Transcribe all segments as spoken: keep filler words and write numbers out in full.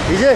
DJ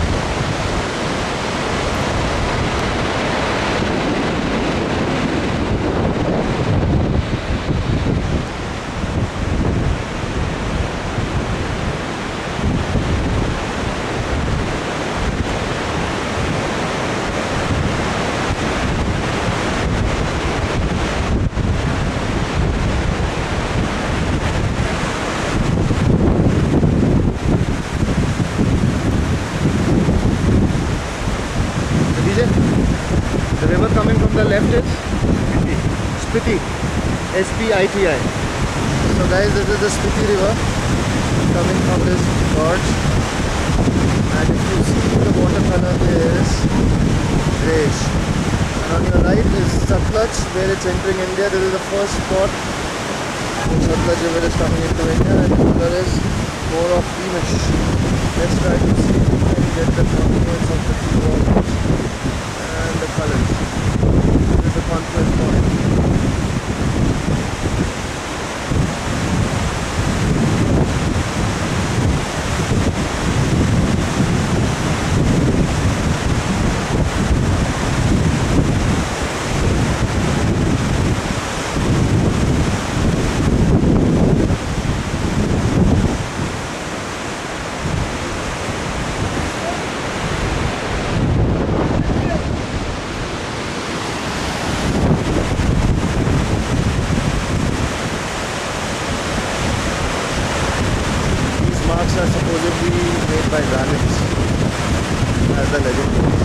The river coming from the left is Spiti, S P I T I. So guys, this is the Spiti river coming from this gorge, and if you see, the water color is greyish. And on your right is Satluj, where it's entering India. This is the first spot Satluj river is coming into India, and the color is more of greenish. Let's try to see if we can get the confluence of the two waters and the colors. This is the confluence point. Marks are supposedly made by granite, as the legend goes.